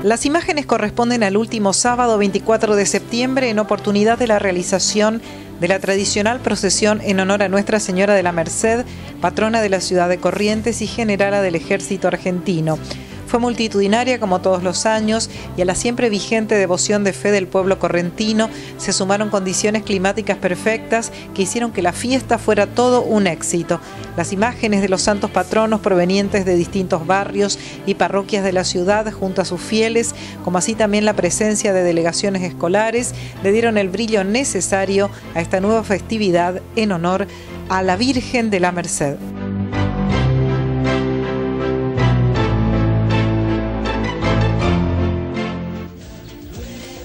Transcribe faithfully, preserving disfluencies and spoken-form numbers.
Las imágenes corresponden al último sábado veinticuatro de septiembre en oportunidad de la realización de la tradicional procesión en honor a Nuestra Señora de la Merced, patrona de la ciudad de Corrientes y generala del Ejército Argentino. Fue multitudinaria como todos los años y a la siempre vigente devoción de fe del pueblo correntino se sumaron condiciones climáticas perfectas que hicieron que la fiesta fuera todo un éxito. Las imágenes de los santos patronos provenientes de distintos barrios y parroquias de la ciudad junto a sus fieles, como así también la presencia de delegaciones escolares, le dieron el brillo necesario a esta nueva festividad en honor a la Virgen de la Merced.